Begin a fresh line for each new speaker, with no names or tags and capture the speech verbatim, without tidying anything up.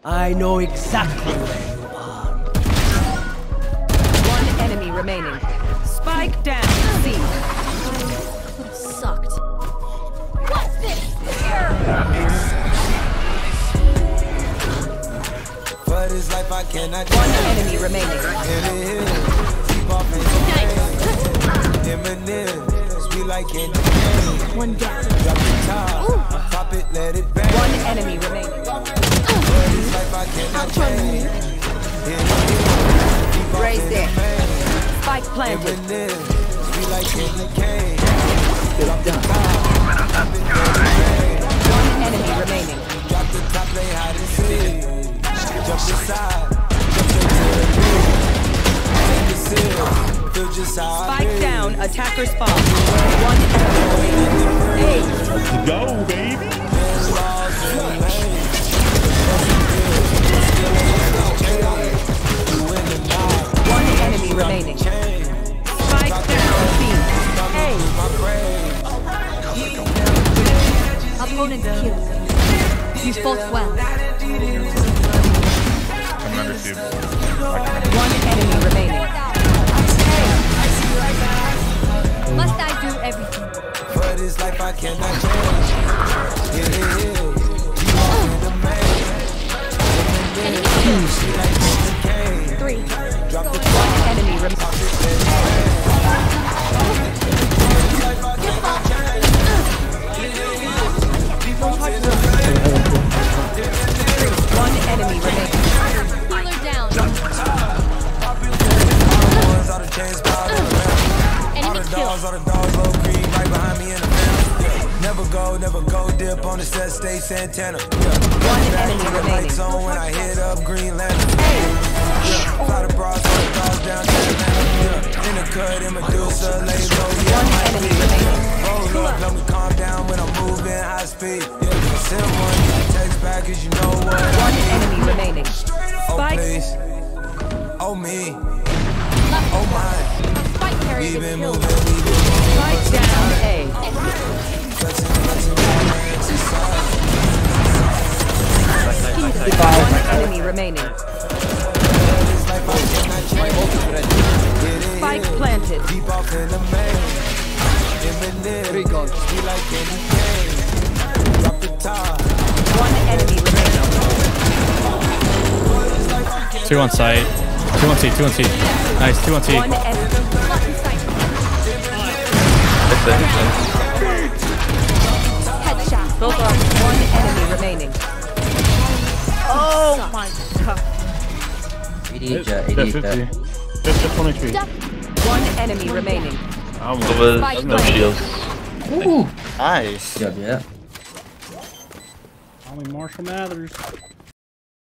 I know exactly where you are.
One enemy remaining. Spike down. C.
Could've sucked. What's this?
For this life I cannot
One enemy remaining.
Sweet like candy.
One down.
Drop the top, pop it, let it bang.
One enemy remaining.
For this life I cannot change.
Raise there. Spike planted.
Sweet like candy cane.
Drop down.
One enemy remaining.
Drop the top, play hide and seek. Jump the side, jump into the beat. Take the seal, feel just how I
Spike
breathe.
down. Attacker spawn. One enemy remaining. Hey.
Let's go, baby.
One enemy remaining. Spike down. B. Hey.
Opponent killed. You fought well.
I'm under two.
One enemy remaining.
Must I do everything?
For this life I cannot change. Yeah, yeah, yeah. You are the man.
Three.
Drop the
One enemy remaining. One enemy remaining.
Healer down.
ones, all the chains piled on the ground. All
Enemy
the
kill.
dogs, all the dogs, low creep right behind me in the van. Never go, never go dip on the set, stay Santana.
One enemy remaining.
Lights on when I hit up Green Lantern. Yeah, fly the bras, all the dogs down to Atlanta. Yeah, in the cut, in Medusa, lay low, yeah,
One
my
enemy
feet.
remaining.
Roll up, let me calm down when I'm moving high speed. Yeah, send one, text back, cause you know what I
One
need.
enemy remaining.
Oh,
Spike.
please. Oh, me. Oh, my.
Spike carrier
We've
is
been
killed.
moving, we've been moving.
Spike down. A.
Flexing, flexing, exercise.
One enemy remaining.
This life I cannot change. Get it
Spike
here.
planted.
Deep off in the main. Eminem. Sweet like candy cane. Drop the top.
One enemy remaining.
Two on site. Two on C. Two on C. Nice. Two on C.
One enemy.
Lock in sight. Headshot.
Both are. One enemy remaining.
Oh my.
eighty-eight,
Yeah,
eighty-eight.
fifty. Just, just twenty-three.
Duck.
One enemy remaining.
Almost.
Spike
No
planted.
shields.
Ooh,
Nice.
good job, yeah.
Only Marshall Mathers.